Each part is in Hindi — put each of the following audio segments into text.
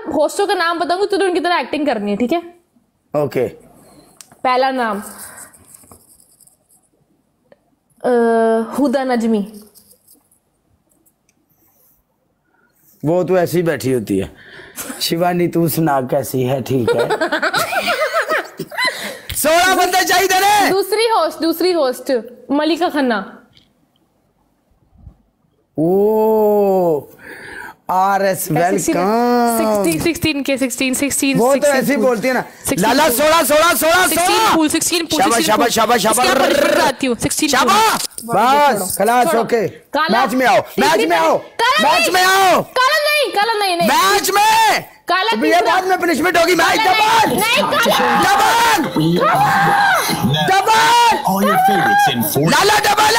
होस्टों का नाम बताऊंगी, तुझे उनकी तरह एक्टिंग करनी है, ठीक है? ओके। पहला नाम हुदा नजमी। वो तो ऐसी बैठी होती है। शिवानी तू सुना कैसी है? ठीक है। 16 बंदे चाहिए रे। दूसरी होस्ट मलिका खन्ना। ओ RS वेलकम। 16 वो तो ऐसे ही बोलती है ना, लाला 16 शाबाश शाबाश शाबाश शाबाश। बस खलास, ओके। मैच में आओ, मैच में आओ, मैच में आओ। काला नहीं मैच में काला ये बाद में पनिशमेंट होगी। मैच डबल डबल लाला डबल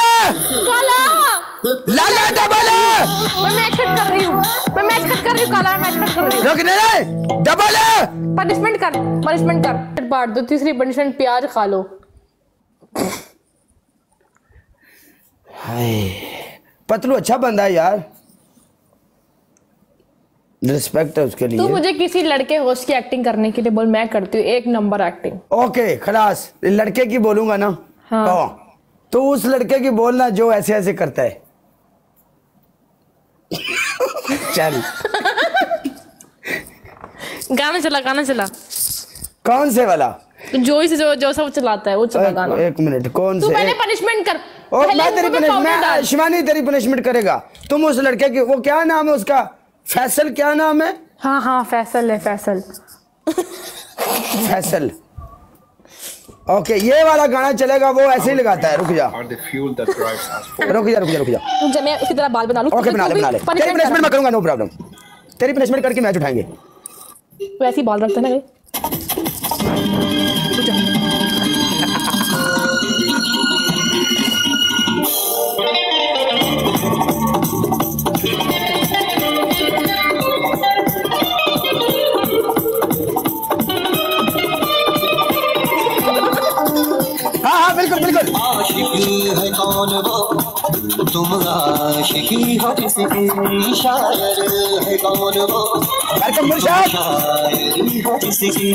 लाला डबल। मैं मैच कट कर रही हूँ काला, मैच कट कर रही हूँ। रुक नहीं, डबल पनिशमेंट कर बांट दो। तीसरी पनिशमेंट प्याज खा लो। हाय पतलू अच्छा बंदा है यार, रिस्पेक्ट है उसके लिए। तू मुझे किसी लड़के होस्ट की एक्टिंग करने के लिए बोल, मैं करती हूँ 1 नंबर एक्टिंग। ओके खलास, लड़के की बोलूंगा ना। हाँ। तो उस लड़के की बोलना जो ऐसे ऐसे करता है। चल गाना चला। कौन से वाला? जो सब चलाता है वो चला गाना। 1 मिनट, कौन से? मैंने पनिशमेंट कर। मैं तेरी पनिशमेंट, शिवानी तेरी पनिशमेंट करेगा। तुम उस लड़के की, वो क्या नाम है उसका? फैसल, क्या नाम है? हाँ फैसल है, फैसल। ओके, ये वाला गाना चलेगा, वो ऐसे ही लगाता है। रुक जा। मैं उसकी तरह बाल बना लूं। ओके बना ले। तेरी पनिशमेंट मैं करूंगा, नो प्रॉब्लम। तेरी पनिशमेंट करके मैच उठाएंगे। वैसे ही बाल रखते ना। हाँ बिल्कुल। आशिकी है कौन वो, तुम आशिकी हो किसकी, शायर है कौन वो, शायरी हो किसकी।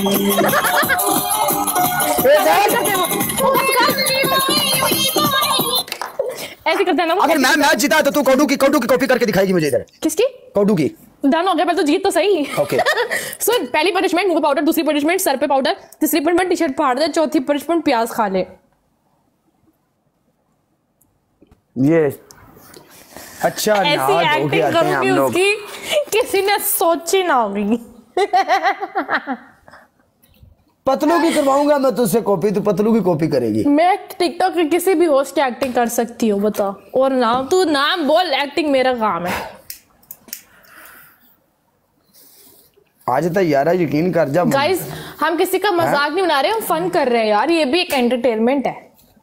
ऐसे करते हैं ना। अगर मैं मैच जीता तो तू कोडू की कॉपी करके दिखाएगी मुझे इधर। किसकी? कोडू की। डन हो गया, पहले तो जीत तो सही। ओके। सो पहली पनिशमेंट मुंह पे पाउडर, दूसरी पनिशमेंट सर पे पाउडर, तीसरी पनिशमेंट टी-शर्ट फाड़ दे, चौथी पनिशमेंट प्याज खा ले। ये अच्छा ऐसी एक्टिंग करूंगी उसकी, किसी ने सोची ना होगी। पतलू की करवाऊंगा मैं तुझसे कॉपी, तू पतलू की कॉपी करेगी। मैं टिकटॉक के किसी भी होस्ट की एक्टिंग कर सकती हूँ, बता। और नाम तू नाम बोल, एक्टिंग मेरा काम है। आज तो यार यकीन कर जा। गाइस हम किसी का मजाक नहीं बना रहे, हम फन कर रहे हैं यार, ये भी एक एंटरटेनमेंट है।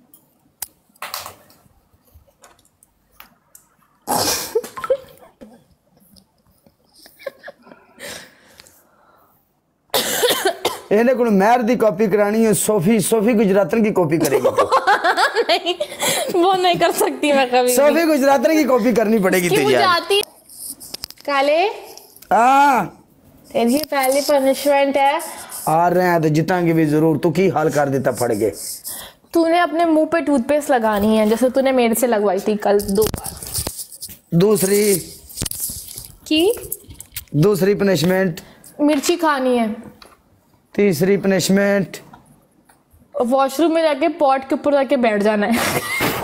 इन्हें को मैर दी कॉपी करानी है, सोफी गुजरातन की कॉपी करेगी। नहीं वो नहीं कर सकती मैं कभी। सोफी गुजरातन की कॉपी करनी पड़ेगी तुझे। काले तेरी पहली पनिशमेंट है। आ रहे हैं तो जिताएंगे भी जरूर। तू की हाल कर देता फट गए। तूने अपने मुंह पे टूथपेस्ट लगानी है, जैसे तूने मेरे से लगवाई थी कल 2 बार। दूसरी पनिशमेंट मिर्ची खानी है। तीसरी पनिशमेंट वॉशरूम में जाके पॉट के ऊपर जाके बैठ जाना है।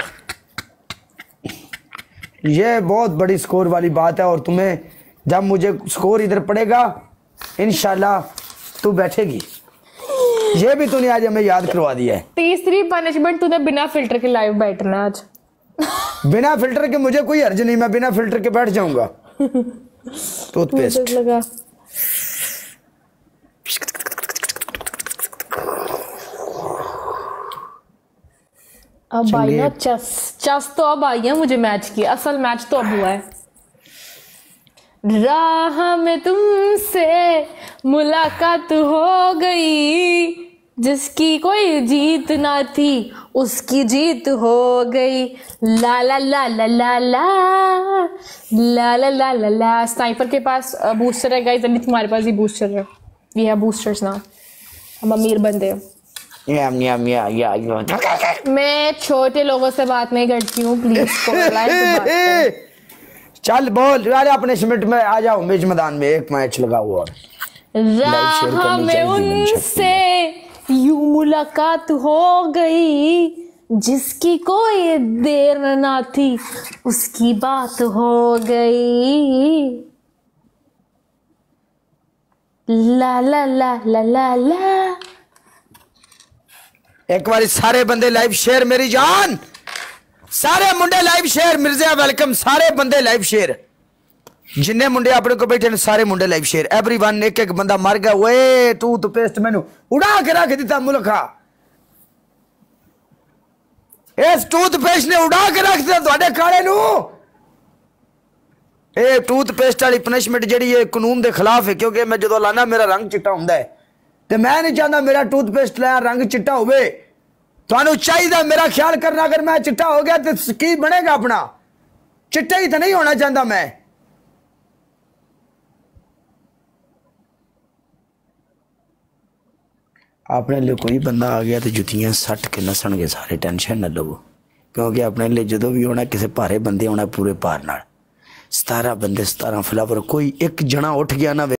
ये बहुत बड़ी स्कोर वाली बात है, और तुम्हें जब मुझे स्कोर इधर पड़ेगा इंशाल्लाह तू बैठेगी। ये भी तूने आज हमें याद करवा दिया है। तीसरी पनिशमेंट तूने बिना फिल्टर के लाइव बैठना आज। बिना फिल्टर के मुझे कोई अर्ज नहीं, मैं बिना फिल्टर के बैठ जाऊंगा। टूथपेस्ट लगा। अब आई ना चस तो अब आई है मुझे मैच की, असल मैच तो अब हुआ है। राह में तुमसे मुलाकात हो गई, जिसकी कोई जीत ना थी उसकी जीत हो गई। ला ला ला ला ला ला ला ला ला ला ला। स्नाइपर के पास बूस्टर है गाइस, अभी तुम्हारे पास भी बूस्टर है। वी हैव बूस्टर्स नाउ, हम अमीर बंदे हैं। मैं छोटे लोगों से बात नहीं करती हूँ, प्लीज चल बोल यार, अपने सिमट में आ जाओ, मैच मैदान में एक मैच लगाओ और राह में उनसे यूं मुलाकात हो गई, जिसकी कोई देर ना थी उसकी बात हो गई। ला ला ला ला ला ला। एक बार सारे बंदे लाइव शेयर, मेरी जान सारे मुंडे लाइव शेयर। मिर्जा वेलकम, सारे बंदे लाइव शेयर, जिन्ने मुंडे अपने को बैठे सारे मुंडे लाइव शेयर। एवरीवन, एक एक बंदा मर गया। वे टूथपेस्ट मैनू उड़ा के रख दिता मुल्खा, इस टूथपेस्ट ने उड़ा के रख दिता तुहाडे काले नू। ये टूथपेस्ट वाली पनिशमेंट जी कानून के खिलाफ है, क्योंकि मैं जो लाना मेरा रंग चिट्टा होंदा है, तो मैं नहीं चाहता मेरा टूथपेस्ट लाया रंग चिट्टा होवे। तुहानू चाहिए मेरा ख्याल करना, अगर मैं चिट्टा हो गया तो की बनेगा अपना, चिट्टा ही तो नहीं होना चाहता मैं। अपने लिए कोई बंदा आ गया तो जुतियां सट के नसणगे सारे, टेंशन न लो, क्योंकि अपने लिए जो भी होना किसी भारे बंदे होना पूरे भार नाल। 17 बंदे 17 फ्लावर, कोई एक जना उठ गया ना